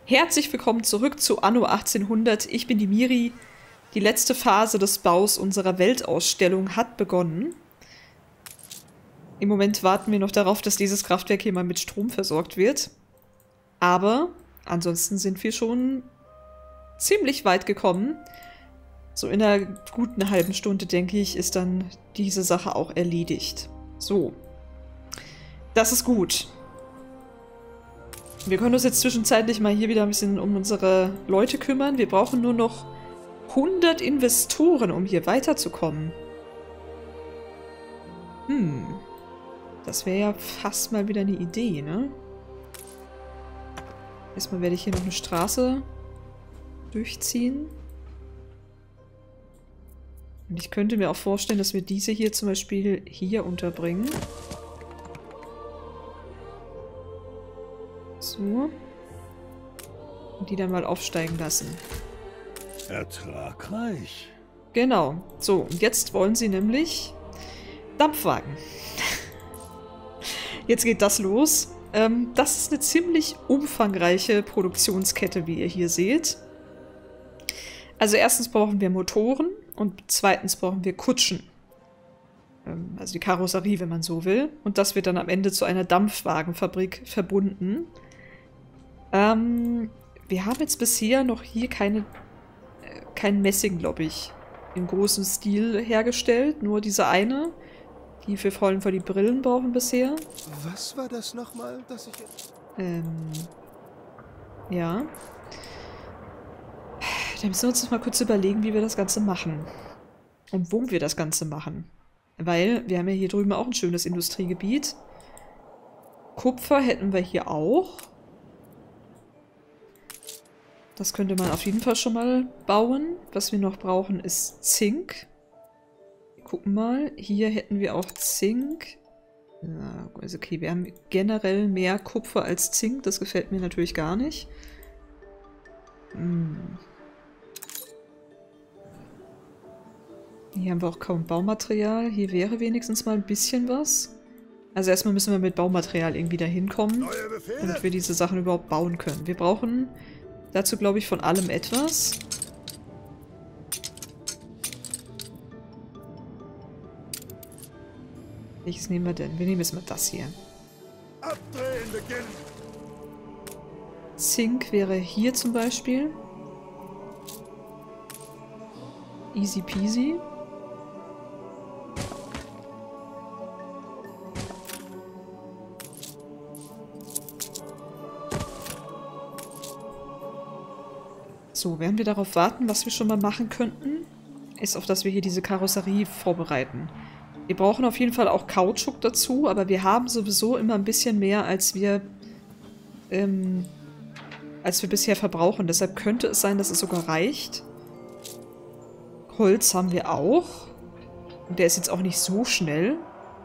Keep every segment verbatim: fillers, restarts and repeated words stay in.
Herzlich willkommen zurück zu Anno achtzehnhundert. Ich bin die Miri. Die letzte Phase des Baus unserer Weltausstellung hat begonnen. Im Moment warten wir noch darauf, dass dieses Kraftwerk hier mal mit Strom versorgt wird. Aber ansonsten sind wir schon ziemlich weit gekommen. So in einer guten halben Stunde, denke ich, ist dann diese Sache auch erledigt. So. Das ist gut. Wir können uns jetzt zwischenzeitlich mal hier wieder ein bisschen um unsere Leute kümmern. Wir brauchen nur noch hundert Investoren, um hier weiterzukommen. Hm. Das wäre ja fast mal wieder eine Idee, ne? Erstmal werde ich hier noch eine Straße durchziehen. Und ich könnte mir auch vorstellen, dass wir diese hier zum Beispiel hier unterbringen. So. Und die dann mal aufsteigen lassen. Ertragreich. Genau. So, und jetzt wollen sie nämlich Dampfwagen. Jetzt geht das los. Ähm, das ist eine ziemlich umfangreiche Produktionskette, wie ihr hier seht. Also erstens brauchen wir Motoren und zweitens brauchen wir Kutschen. Ähm, also die Karosserie, wenn man so will. Und das wird dann am Ende zu einer Dampfwagenfabrik verbunden. Ähm, wir haben jetzt bisher noch hier keine, äh, kein Messing, glaube ich, im großen Stil hergestellt. Nur diese eine, die wir vor allem für die Brillen brauchen bisher. Was war das nochmal, dass ich... Ähm, ja. Dann müssen wir uns noch mal kurz überlegen, wie wir das Ganze machen. Und wo wir das Ganze machen. Weil wir haben ja hier drüben auch ein schönes Industriegebiet. Kupfer hätten wir hier auch. Das könnte man auf jeden Fall schon mal bauen. Was wir noch brauchen, ist Zink. Wir gucken mal. Hier hätten wir auch Zink. Ja, also okay, wir haben generell mehr Kupfer als Zink. Das gefällt mir natürlich gar nicht. Hm. Hier haben wir auch kaum Baumaterial. Hier wäre wenigstens mal ein bisschen was. Also erstmal müssen wir mit Baumaterial irgendwie dahin kommen, damit wir diese Sachen überhaupt bauen können. Wir brauchen dazu, glaube ich, von allem etwas. Welches nehmen wir denn? Wir nehmen jetzt mal das hier. Abdrehen beginnen. Zink wäre hier zum Beispiel. Easy peasy. So, während wir darauf warten, was wir schon mal machen könnten, ist auf, dass wir hier diese Karosserie vorbereiten. Wir brauchen auf jeden Fall auch Kautschuk dazu, aber wir haben sowieso immer ein bisschen mehr, als wir, ähm, als wir bisher verbrauchen. Deshalb könnte es sein, dass es sogar reicht. Holz haben wir auch. Und der ist jetzt auch nicht so schnell.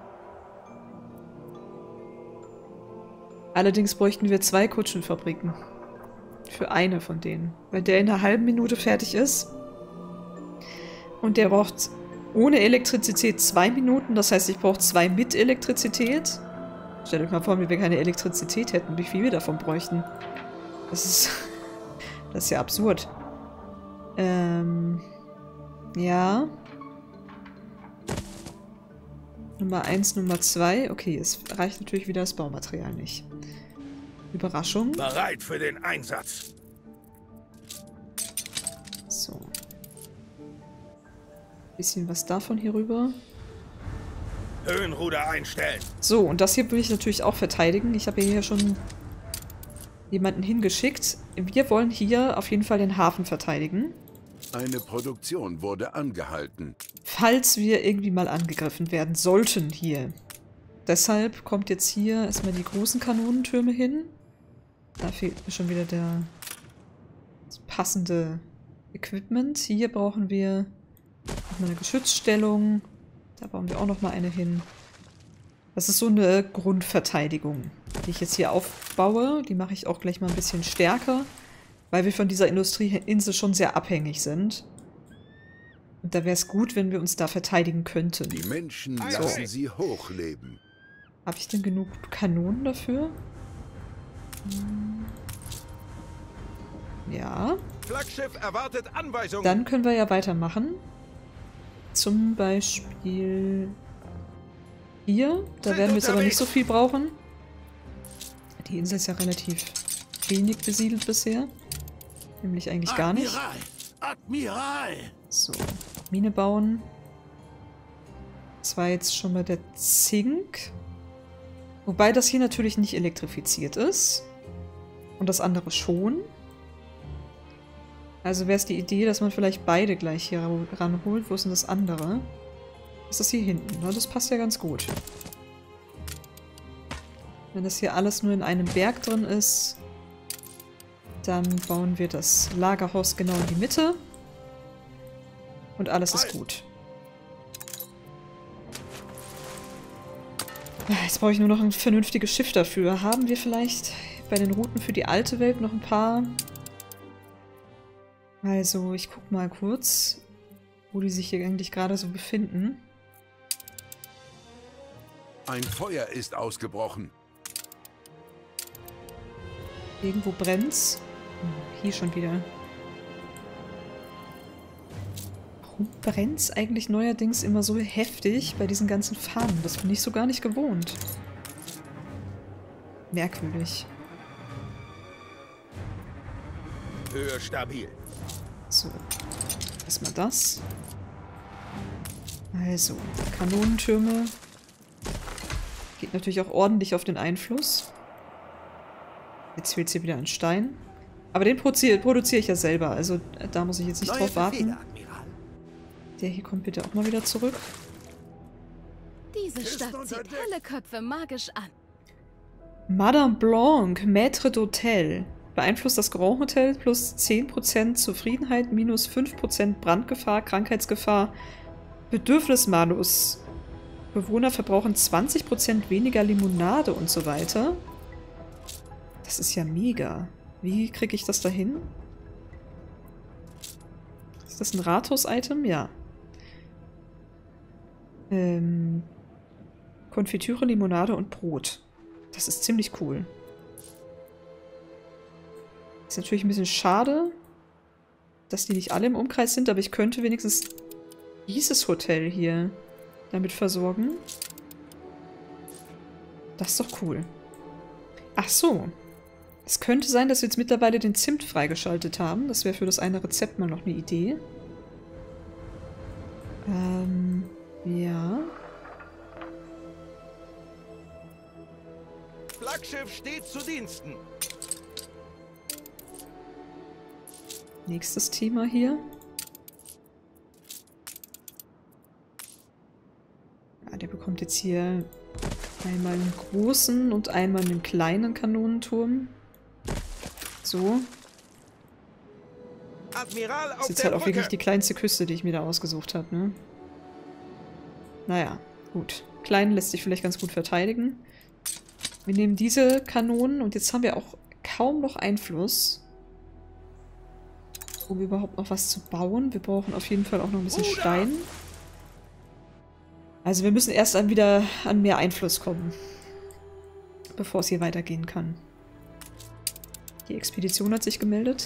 Allerdings bräuchten wir zwei Kutschenfabriken. Für eine von denen. Weil der in einer halben Minute fertig ist. Und der braucht ohne Elektrizität zwei Minuten. Das heißt, ich brauche zwei mit Elektrizität. Stellt euch mal vor, wenn wir keine Elektrizität hätten, wie viel wir davon bräuchten. Das ist... das ist ja absurd. Ähm... Ja. Nummer eins, Nummer zwei. Okay, es reicht natürlich wieder das Baumaterial nicht. Überraschung. Bereit für den Einsatz. So. Bisschen was davon hier rüber. Höhenruder einstellen. So, und das hier will ich natürlich auch verteidigen. Ich habe hier schon jemanden hingeschickt. Wir wollen hier auf jeden Fall den Hafen verteidigen. Eine Produktion wurde angehalten. Falls wir irgendwie mal angegriffen werden sollten hier. Deshalb kommt jetzt hier erstmal die großen Kanonentürme hin. Da fehlt mir schon wieder der das passende Equipment. Hier brauchen wir nochmal eine Geschützstellung. Da bauen wir auch nochmal eine hin. Das ist so eine Grundverteidigung, die ich jetzt hier aufbaue. Die mache ich auch gleich mal ein bisschen stärker, weil wir von dieser Industrieinsel schon sehr abhängig sind. Und da wäre es gut, wenn wir uns da verteidigen könnten. Die Menschen lassen sie hochleben. Habe ich denn genug Kanonen dafür? Hm. Ja. Flaggschiff erwartet Anweisungen. Dann können wir ja weitermachen. Zum Beispiel hier. Da werden wir jetzt aber nicht so viel brauchen. Die Insel ist ja relativ wenig besiedelt bisher. Nämlich eigentlich gar nicht. Admiral! So, Mine bauen. Das war jetzt schon mal der Zink. Wobei das hier natürlich nicht elektrifiziert ist. Und das andere schon. Also wäre es die Idee, dass man vielleicht beide gleich hier ranholt. Wo ist denn das andere? Das ist hier hinten. Na, das passt ja ganz gut. Wenn das hier alles nur in einem Berg drin ist, dann bauen wir das Lagerhaus genau in die Mitte. Und alles ist gut. Jetzt brauche ich nur noch ein vernünftiges Schiff dafür. Haben wir vielleicht bei den Routen für die alte Welt noch ein paar? Also, ich gucke mal kurz, wo die sich hier eigentlich gerade so befinden. Ein Feuer ist ausgebrochen. Irgendwo brennt's. Hm, hier schon wieder. Warum brennt's eigentlich neuerdings immer so heftig bei diesen ganzen Fahnen? Das bin ich so gar nicht gewohnt. Merkwürdig. Höhe stabil. So. Erstmal das. Also, Kanonentürme. Geht natürlich auch ordentlich auf den Einfluss. Jetzt fehlt es hier wieder an Stein. Aber den produziere produzier ich ja selber, also da muss ich jetzt nicht Neue drauf warten. Befehle, der hier kommt bitte auch mal wieder zurück. Diese Stadt zieht helle Köpfe magisch an. Madame Blanc, Maître d'Hôtel. Beeinflusst das Grand Hotel plus zehn Prozent Zufriedenheit, minus fünf Prozent Brandgefahr, Krankheitsgefahr, Bedürfnismalus. Bewohner verbrauchen zwanzig Prozent weniger Limonade und so weiter. Das ist ja mega. Wie kriege ich das da hin? Ist das ein Rathaus-Item? Ja. Ähm, Konfitüre, Limonade und Brot. Das ist ziemlich cool. Ist natürlich ein bisschen schade, dass die nicht alle im Umkreis sind, aber ich könnte wenigstens dieses Hotel hier damit versorgen. Das ist doch cool. Ach so. Es könnte sein, dass wir jetzt mittlerweile den Zimt freigeschaltet haben. Das wäre für das eine Rezept mal noch eine Idee. Ähm, ja. Flaggschiff steht zu Diensten. Nächstes Thema hier. Ja, der bekommt jetzt hier einmal einen großen und einmal einen kleinen Kanonenturm. So. Admiral auf Das ist jetzt der halt auch Brücke. wirklich die kleinste Küste, die ich mir da ausgesucht habe, ne? Naja, gut. Klein lässt sich vielleicht ganz gut verteidigen. Wir nehmen diese Kanonen und jetzt haben wir auch kaum noch Einfluss, um überhaupt noch was zu bauen. Wir brauchen auf jeden Fall auch noch ein bisschen Stein. Also wir müssen erst dann wieder an mehr Einfluss kommen, bevor es hier weitergehen kann. Die Expedition hat sich gemeldet.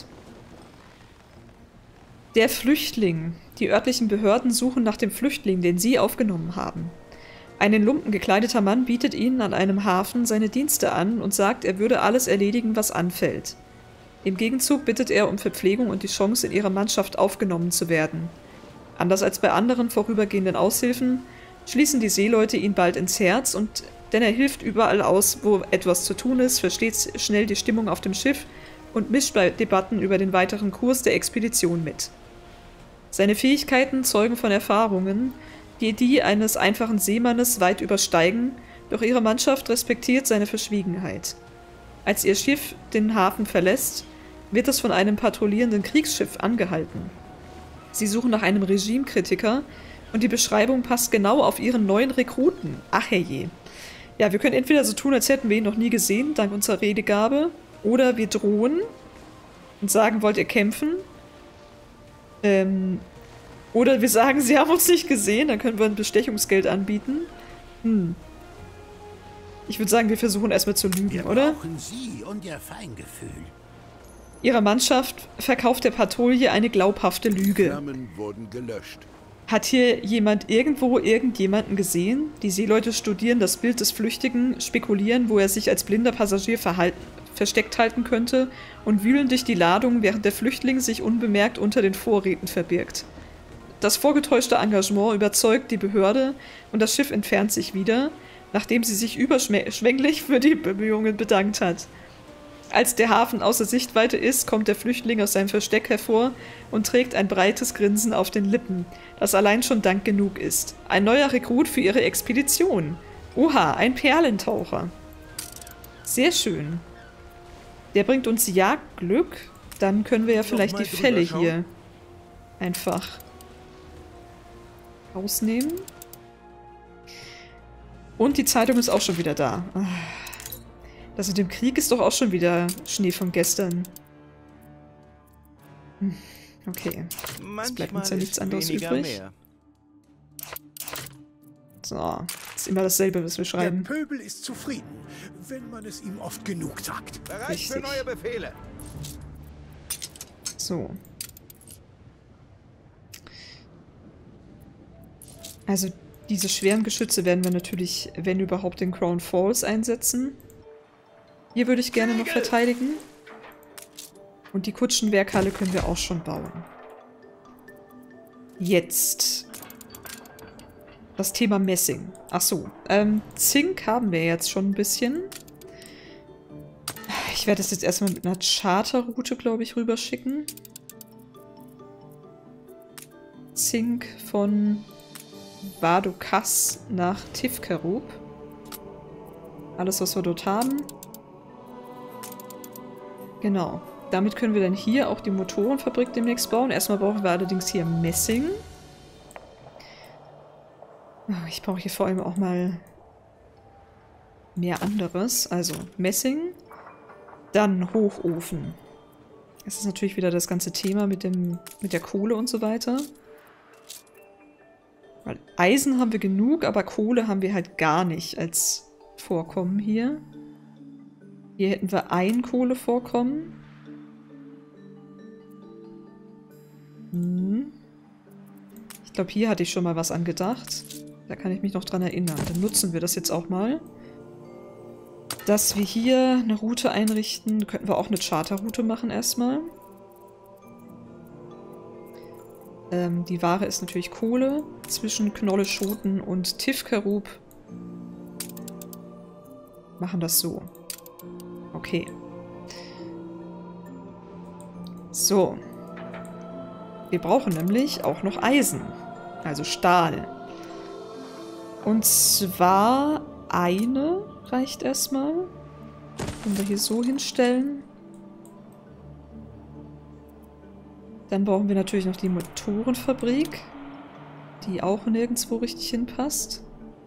Der Flüchtling. Die örtlichen Behörden suchen nach dem Flüchtling, den sie aufgenommen haben. Ein in Lumpen gekleideter Mann bietet ihnen an einem Hafen seine Dienste an und sagt, er würde alles erledigen, was anfällt. Im Gegenzug bittet er um Verpflegung und die Chance, in ihre Mannschaft aufgenommen zu werden. Anders als bei anderen vorübergehenden Aushilfen schließen die Seeleute ihn bald ins Herz, und denn er hilft überall aus, wo etwas zu tun ist, versteht schnell die Stimmung auf dem Schiff und mischt bei Debatten über den weiteren Kurs der Expedition mit. Seine Fähigkeiten zeugen von Erfahrungen, die die eines einfachen Seemannes weit übersteigen, doch ihre Mannschaft respektiert seine Verschwiegenheit. Als ihr Schiff den Hafen verlässt, wird es von einem patrouillierenden Kriegsschiff angehalten. Sie suchen nach einem Regimekritiker und die Beschreibung passt genau auf ihren neuen Rekruten. Ach herrje. Ja, wir können entweder so tun, als hätten wir ihn noch nie gesehen, dank unserer Redegabe, oder wir drohen und sagen, wollt ihr kämpfen? Ähm, oder wir sagen, sie haben uns nicht gesehen, dann können wir ein Bestechungsgeld anbieten. Hm. Ich würde sagen, wir versuchen erstmal zu lügen, wir oder? brauchen Sie und Ihr Feingefühl. ihrer Mannschaft verkauft der Patrouille eine glaubhafte Lüge. Flammen wurden gelöscht. Hat hier jemand irgendwo irgendjemanden gesehen? Die Seeleute studieren das Bild des Flüchtigen, spekulieren, wo er sich als blinder Passagier verhalten, versteckt halten könnte und wühlen durch die Ladung, während der Flüchtling sich unbemerkt unter den Vorräten verbirgt. Das vorgetäuschte Engagement überzeugt die Behörde und das Schiff entfernt sich wieder, nachdem sie sich überschwänglich für die Bemühungen bedankt hat. Als der Hafen außer Sichtweite ist, kommt der Flüchtling aus seinem Versteck hervor und trägt ein breites Grinsen auf den Lippen, das allein schon Dank genug ist. Ein neuer Rekrut für ihre Expedition. Oha, ein Perlentaucher. Sehr schön. Der bringt uns Jagdglück. Dann können wir ja vielleicht die Fälle hier einfach rausnehmen. Und die Zeitung ist auch schon wieder da. Das mit dem Krieg ist doch auch schon wieder Schnee von gestern. Hm, okay. Jetzt bleibt uns ja nichts anderes übrig. Mehr. So, ist immer dasselbe, was wir schreiben. Der Pöbel ist zufrieden, wenn man es ihm oft genug sagt. Bereit für neue Befehle. So. Also diese schweren Geschütze werden wir natürlich, wenn überhaupt, in Crown Falls einsetzen. Hier würde ich gerne noch verteidigen. Und die Kutschenwerkhalle können wir auch schon bauen. Jetzt das Thema Messing. Ach so, ähm, Zink haben wir jetzt schon ein bisschen. Ich werde das jetzt erstmal mit einer Charterroute, glaube ich, rüberschicken. Zink von Vadokas nach Tifkerub. Alles, was wir dort haben. Genau. Damit können wir dann hier auch die Motorenfabrik demnächst bauen. Erstmal brauchen wir allerdings hier Messing. Ich brauche hier vor allem auch mal mehr anderes. Also Messing. Dann Hochofen. Das ist natürlich wieder das ganze Thema mit dem, mit der Kohle und so weiter. Weil Eisen haben wir genug, aber Kohle haben wir halt gar nicht als Vorkommen hier. Hier hätten wir ein Kohlevorkommen. Hm. Ich glaube, hier hatte ich schon mal was angedacht. Da kann ich mich noch dran erinnern. Dann nutzen wir das jetzt auch mal. Dass wir hier eine Route einrichten. Könnten wir auch eine Charterroute machen erstmal. Ähm, die Ware ist natürlich Kohle. Zwischen Knolle-Schoten und Tifkerub. Machen das so. Okay. So. Wir brauchen nämlich auch noch Eisen. Also Stahl. Und zwar eine reicht erstmal. Können wir hier so hinstellen. Dann brauchen wir natürlich noch die Motorenfabrik, die auch nirgendwo richtig hinpasst.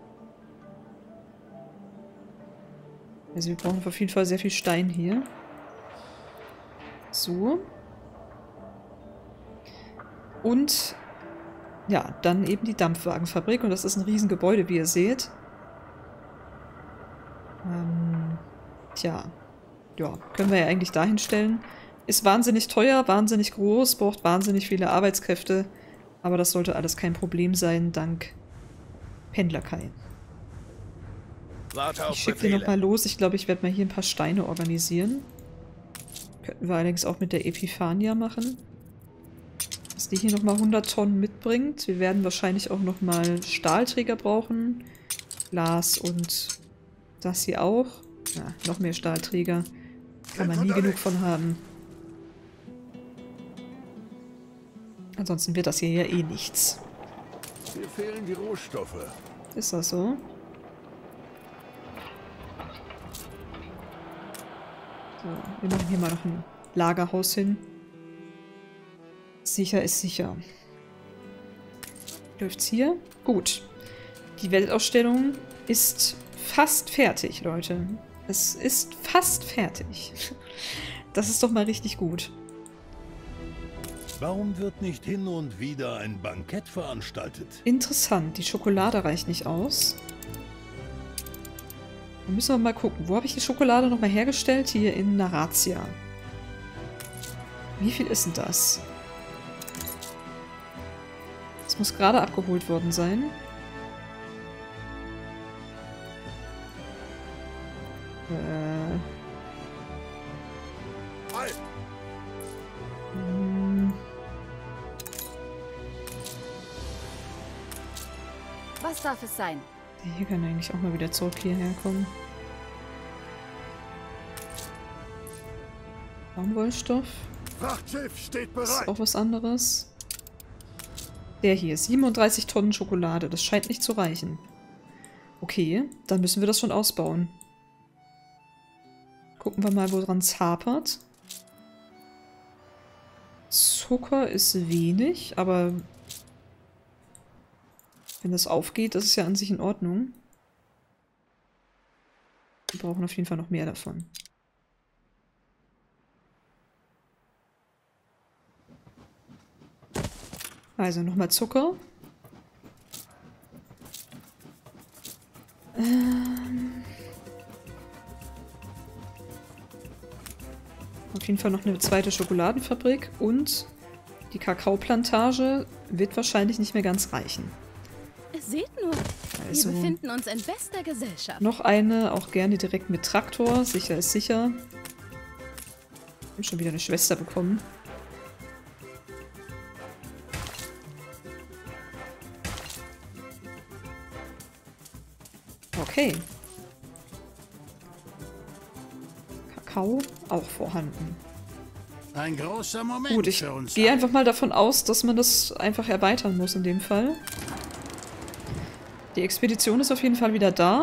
Also wir brauchen auf jeden Fall sehr viel Stein hier. So. Und ja, dann eben die Dampfwagenfabrik. Und das ist ein Riesengebäude, wie ihr seht. Ähm, tja. Ja, können wir ja eigentlich dahin stellen. Ist wahnsinnig teuer, wahnsinnig groß, braucht wahnsinnig viele Arbeitskräfte. Aber das sollte alles kein Problem sein, dank Pendlerkai. Ich schicke die nochmal los. Ich glaube, ich werde mal hier ein paar Steine organisieren. Könnten wir allerdings auch mit der Epiphania machen. Dass die hier nochmal hundert Tonnen mitbringt. Wir werden wahrscheinlich auch nochmal Stahlträger brauchen. Glas und das hier auch. Ja, noch mehr Stahlträger. Kann man nie genug von haben. Ansonsten wird das hier ja eh nichts. Hier fehlen die Rohstoffe. Ist das so? So, wir machen hier mal noch ein Lagerhaus hin. Sicher ist sicher. Läuft's hier? Gut. Die Weltausstellung ist fast fertig, Leute. Es ist fast fertig. Das ist doch mal richtig gut. Warum wird nicht hin und wieder ein Bankett veranstaltet? Interessant. Die Schokolade reicht nicht aus. Dann müssen wir mal gucken. Wo habe ich die Schokolade nochmal hergestellt? Hier in Narazia. Wie viel ist denn das? Das muss gerade abgeholt worden sein. Äh. Hm. Was darf es sein? Hier kann eigentlich auch mal wieder zurück hierher kommen. Baumwollstoff. Frachtschiff steht Das ist bereit. auch was anderes. Der hier, siebenunddreißig Tonnen Schokolade. Das scheint nicht zu reichen. Okay, dann müssen wir das schon ausbauen. Gucken wir mal, woran es hapert. Zucker ist wenig, aber wenn das aufgeht, das ist ja an sich in Ordnung. Wir brauchen auf jeden Fall noch mehr davon. Also nochmal Zucker. Ähm Auf jeden Fall noch eine zweite Schokoladenfabrik und die Kakaoplantage wird wahrscheinlich nicht mehr ganz reichen. Seht nur, Also wir befinden uns in bester Gesellschaft. noch eine, auch gerne direkt mit Traktor. Sicher ist sicher. Wir haben schon wieder eine Schwester bekommen. Okay. Kakao auch vorhanden. Ein großer Moment Gut, ich für uns. gehe einfach mal davon aus, dass man das einfach erweitern muss in dem Fall. Die Expedition ist auf jeden Fall wieder da.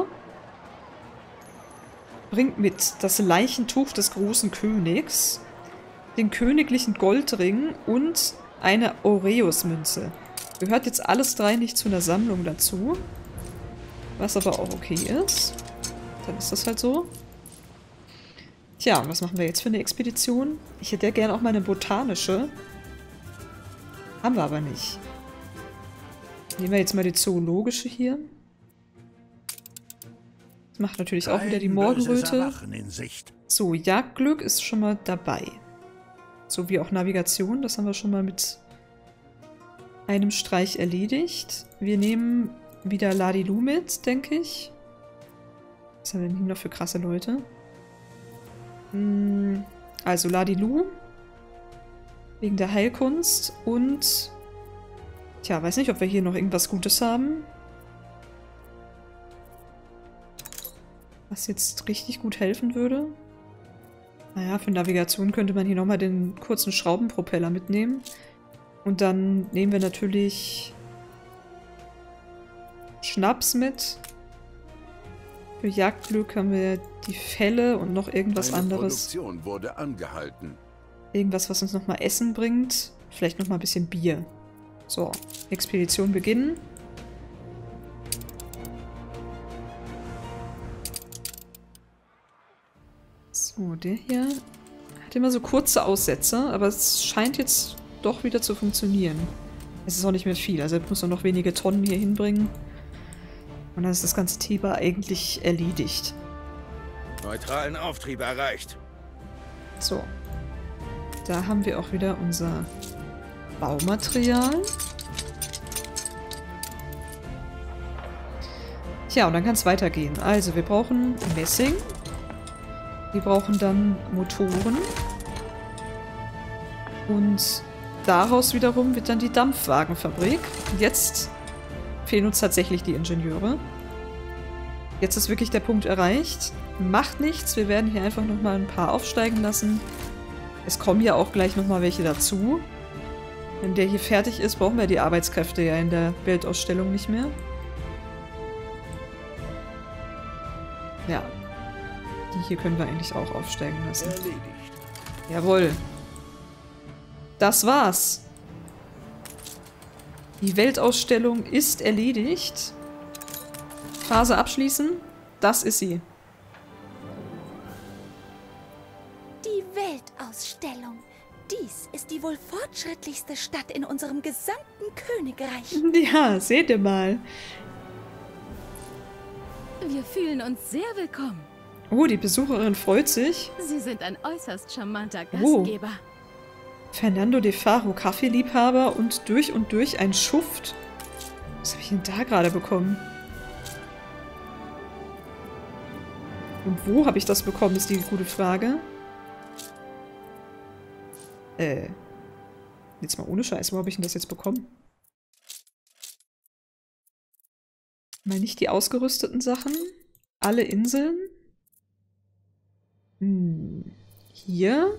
Bringt mit das Leichentuch des großen Königs, den königlichen Goldring und eine Aureus-Münze. Gehört jetzt alles drei nicht zu einer Sammlung dazu. Was aber auch okay ist. Dann ist das halt so. Tja, was machen wir jetzt für eine Expedition? Ich hätte ja gerne auch mal eine botanische. Haben wir aber nicht. Nehmen wir jetzt mal die zoologische hier. Das macht natürlich auch wieder die Kein böses Morgenröte. Erwachen in Sicht. So, Jagdglück ist schon mal dabei. So wie auch Navigation, das haben wir schon mal mit einem Streich erledigt. Wir nehmen wieder Ladilu mit, denke ich. Was haben wir denn hier noch für krasse Leute? Hm, also Ladilu. Wegen der Heilkunst und... Tja, weiß nicht, ob wir hier noch irgendwas Gutes haben. Was jetzt richtig gut helfen würde. Naja, für Navigation könnte man hier nochmal den kurzen Schraubenpropeller mitnehmen. Und dann nehmen wir natürlich Schnaps mit. Für Jagdglück haben wir die Felle und noch irgendwas Eine anderes. Produktion wurde angehalten. Irgendwas, was uns nochmal Essen bringt. Vielleicht nochmal ein bisschen Bier. So, Expedition beginnen. So, der hier hat immer so kurze Aussätze, aber es scheint jetzt doch wieder zu funktionieren. Es ist auch nicht mehr viel, also er muss nur noch wenige Tonnen hier hinbringen. Und dann ist das ganze Thema eigentlich erledigt. Neutralen Auftrieb erreicht. So. Da haben wir auch wieder unser Baumaterial. Tja, und dann kann es weitergehen. Also, wir brauchen Messing. Wir brauchen dann Motoren. Und daraus wiederum wird dann die Dampfwagenfabrik. Und jetzt fehlen uns tatsächlich die Ingenieure. Jetzt ist wirklich der Punkt erreicht. Macht nichts, wir werden hier einfach nochmal ein paar aufsteigen lassen. Es kommen ja auch gleich nochmal welche dazu. Wenn der hier fertig ist, brauchen wir die Arbeitskräfte ja in der Weltausstellung nicht mehr. Ja. Die hier können wir eigentlich auch aufsteigen lassen. Erledigt. Jawohl. Das war's. Die Weltausstellung ist erledigt. Phase abschließen. Das ist sie. Die Weltausstellung. Dies ist die wohl fortschrittlichste Stadt in unserem gesamten Königreich. Ja, seht ihr mal. Wir fühlen uns sehr willkommen. Oh, die Besucherin freut sich. Sie sind ein äußerst charmanter Oh. Gastgeber. Fernando de Faro, Kaffeeliebhaber und durch und durch ein Schuft. Was habe ich denn da gerade bekommen? Und wo habe ich das bekommen, ist die gute Frage. Äh. Jetzt mal ohne Scheiß, wo habe ich denn das jetzt bekommen? Mal nicht die ausgerüsteten Sachen. Alle Inseln. Hm. Hier.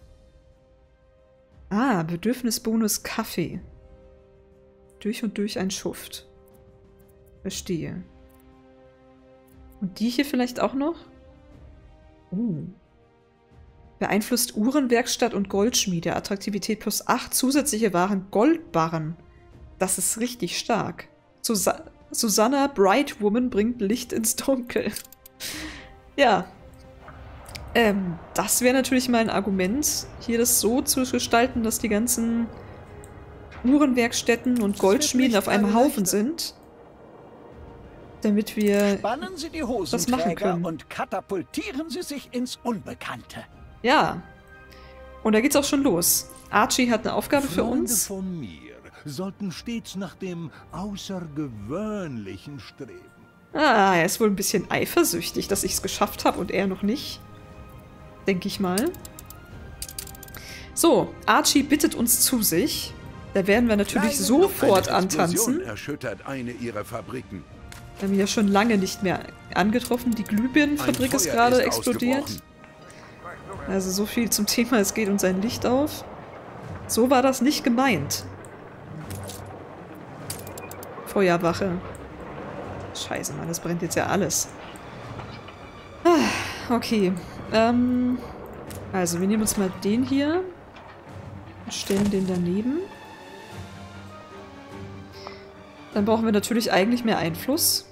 Ah, Bedürfnisbonus Kaffee. Durch und durch ein Schuft. Verstehe. Und die hier vielleicht auch noch? Uh. Beeinflusst Uhrenwerkstatt und Goldschmiede. Attraktivität plus acht. Zusätzliche Waren. Goldbarren. Das ist richtig stark. Susa Susanna Bright Woman bringt Licht ins Dunkel. Ja. Ähm, das wäre natürlich mal ein Argument, hier das so zu gestalten, dass die ganzen Uhrenwerkstätten und Goldschmieden auf einem Haufen sind. Damit wir Spannen Sie die das machen können. und katapultieren Sie sich ins Unbekannte. Ja. Und da geht's auch schon los. Archie hat eine Aufgabe für Freunde uns. von mir sollten stets nach dem Außergewöhnlichen streben. Ah, er ist wohl ein bisschen eifersüchtig, dass ich es geschafft habe und er noch nicht. Denke ich mal. So, Archie bittet uns zu sich. Da werden wir natürlich Kleine sofort Eine Explosion antanzen. erschüttert eine ihrer Fabriken. Wir haben ihn ja schon lange nicht mehr angetroffen. Die Glühbirnenfabrik Ein ist Feuer gerade ist explodiert. ausgebrochen. Also so viel zum Thema, es geht uns ein Licht auf. So war das nicht gemeint. Feuerwache. Scheiße, Mann, das brennt jetzt ja alles. Ah, okay. Ähm, also, wir nehmen uns mal den hier. Und stellen den daneben. Dann brauchen wir natürlich eigentlich mehr Einfluss.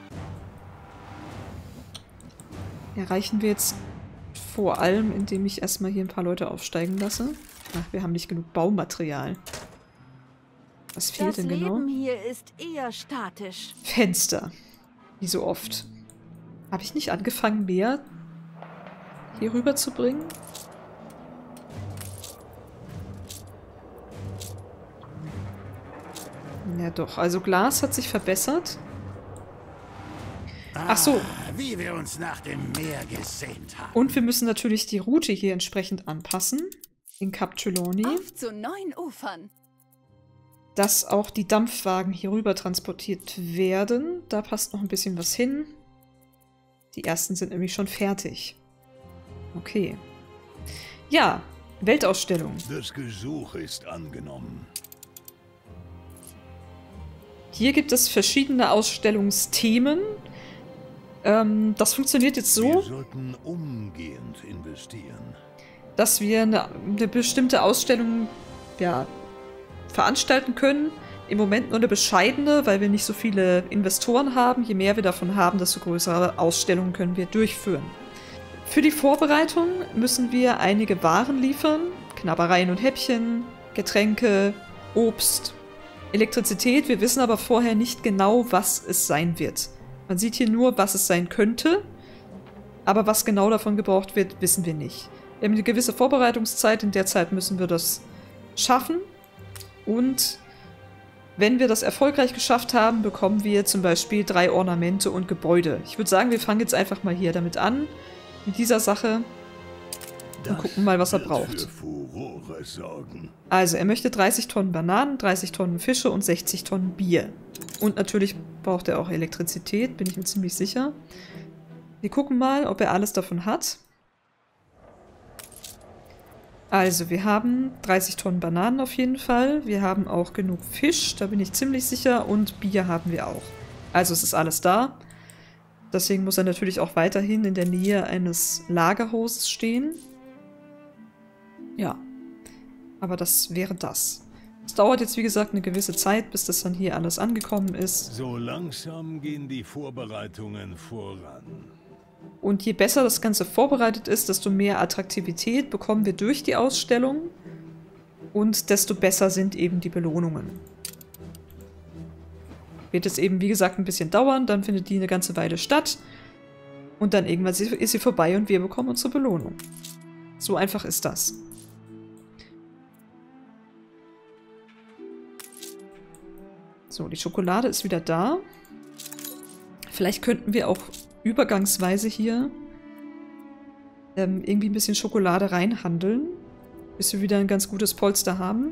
Erreichen wir jetzt vor allem, indem ich erstmal hier ein paar Leute aufsteigen lasse. Ach, wir haben nicht genug Baumaterial. Was fehlt Das denn genau? Leben hier ist eher statisch. Fenster. Wie so oft. Habe ich nicht angefangen, mehr hier rüber zu bringen? Ja doch, also Glas hat sich verbessert. Ach so. Wie wir uns nach dem Meer gesehnt haben. Und wir müssen natürlich die Route hier entsprechend anpassen. In Cap Trelawney. Auf zu neuen Ufern. Dass auch die Dampfwagen hier rüber transportiert werden. Da passt noch ein bisschen was hin. Die ersten sind nämlich schon fertig. Okay. Ja, Weltausstellung. Das Gesuch ist angenommen. Hier gibt es verschiedene Ausstellungsthemen. Ähm, das funktioniert jetzt Wir so, sollten umgehend investieren. dass wir eine, eine bestimmte Ausstellung ja, veranstalten können. Im Moment nur eine bescheidene, weil wir nicht so viele Investoren haben. Je mehr wir davon haben, desto größere Ausstellungen können wir durchführen. Für die Vorbereitung müssen wir einige Waren liefern. Knabbereien und Häppchen, Getränke, Obst, Elektrizität. Wir wissen aber vorher nicht genau, was es sein wird. Man sieht hier nur, was es sein könnte. Aber was genau davon gebraucht wird, wissen wir nicht. Wir haben eine gewisse Vorbereitungszeit. In der Zeit müssen wir das schaffen. Und wenn wir das erfolgreich geschafft haben, bekommen wir zum Beispiel drei Ornamente und Gebäude. Ich würde sagen, wir fangen jetzt einfach mal hier damit an. Mit dieser Sache. Und gucken mal, was er braucht. Für Furore sorgen. Also, er möchte dreißig Tonnen Bananen, dreißig Tonnen Fische und sechzig Tonnen Bier. Und natürlich braucht er auch Elektrizität, bin ich mir ziemlich sicher. Wir gucken mal, ob er alles davon hat. Also, wir haben dreißig Tonnen Bananen auf jeden Fall. Wir haben auch genug Fisch, da bin ich ziemlich sicher. Und Bier haben wir auch. Also, es ist alles da. Deswegen muss er natürlich auch weiterhin in der Nähe eines Lagerhauses stehen. Ja. Aber das wäre das. Es dauert jetzt, wie gesagt, eine gewisse Zeit, bis das dann hier alles angekommen ist. So langsam gehen die Vorbereitungen voran. Und je besser das Ganze vorbereitet ist, desto mehr Attraktivität bekommen wir durch die Ausstellung. Und desto besser sind eben die Belohnungen. Wird es eben, wie gesagt, ein bisschen dauern, dann findet die eine ganze Weile statt. Und dann irgendwann ist sie vorbei und wir bekommen unsere Belohnung. So einfach ist das. So, die Schokolade ist wieder da. Vielleicht könnten wir auch übergangsweise hier ähm, irgendwie ein bisschen Schokolade reinhandeln, bis wir wieder ein ganz gutes Polster haben.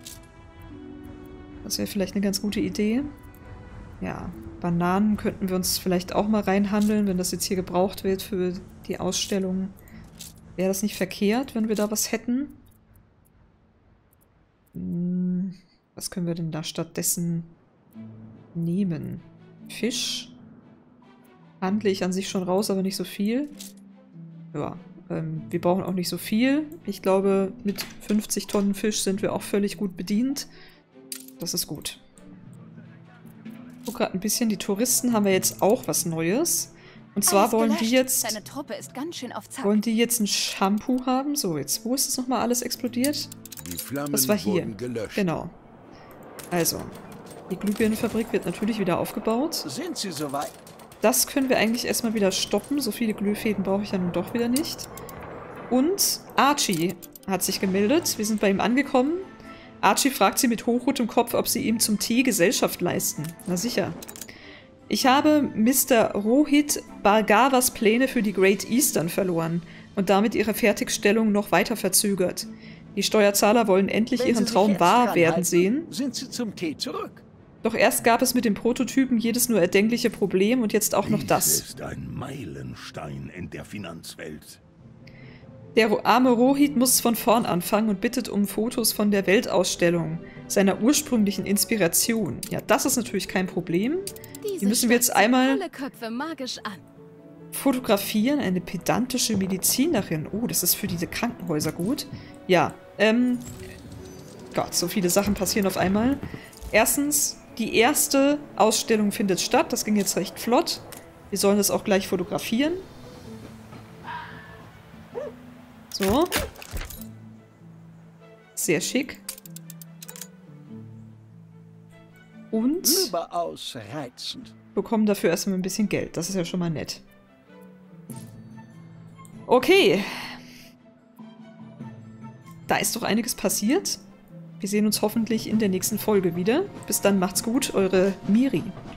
Das wäre vielleicht eine ganz gute Idee. Ja, Bananen könnten wir uns vielleicht auch mal reinhandeln, wenn das jetzt hier gebraucht wird für die Ausstellung. Wäre das nicht verkehrt, wenn wir da was hätten? Hm, was können wir denn da stattdessen nehmen? Fisch? Handle ich an sich schon raus, aber nicht so viel. Ja, ähm, wir brauchen auch nicht so viel. Ich glaube, mit fünfzig Tonnen Fisch sind wir auch völlig gut bedient. Das ist gut. Ich gucke gerade ein bisschen, die Touristen haben wir jetzt auch was Neues. Und zwar Alles wollen gelöscht. die jetzt... Deine Truppe ist ganz schön auf Zack. Wollen die jetzt ein Shampoo haben? So, jetzt, wo ist das nochmal alles explodiert? Die Flammen Das war hier. wurden gelöscht. Genau. Also, die Glühbirnenfabrik wird natürlich wieder aufgebaut. Sind Sie soweit? Das können wir eigentlich erstmal wieder stoppen. So viele Glühfäden brauche ich ja nun doch wieder nicht. Und Archie hat sich gemeldet. Wir sind bei ihm angekommen. Archie fragt sie mit hochrotem Kopf, ob sie ihm zum Tee Gesellschaft leisten. Na sicher. Ich habe Mister Rohit Bhargavas Pläne für die Great Eastern verloren und damit ihre Fertigstellung noch weiter verzögert. Die Steuerzahler wollen endlich Wenn ihren Sie sich Traum jetzt wahr dran werden halten, sehen. Sind Sie zum Tee zurück? Doch erst gab es mit dem Prototypen jedes nur erdenkliche Problem und jetzt auch noch Dies das. ist ein Meilenstein in der Finanzwelt. Der arme Rohit muss von vorn anfangen und bittet um Fotos von der Weltausstellung, seiner ursprünglichen Inspiration. Ja, das ist natürlich kein Problem. Die müssen wir jetzt einmal alle Köpfe magisch an. fotografieren. Eine pedantische Medizinerin. Oh, das ist für diese Krankenhäuser gut. Ja, ähm... Gott, so viele Sachen passieren auf einmal. Erstens, die erste Ausstellung findet statt. Das ging jetzt recht flott. Wir sollen das auch gleich fotografieren. So. Sehr schick. Und Überaus reizend. bekommen dafür erstmal ein bisschen Geld. Das ist ja schon mal nett. Okay. Da ist doch einiges passiert. Wir sehen uns hoffentlich in der nächsten Folge wieder. Bis dann, macht's gut, eure Miri.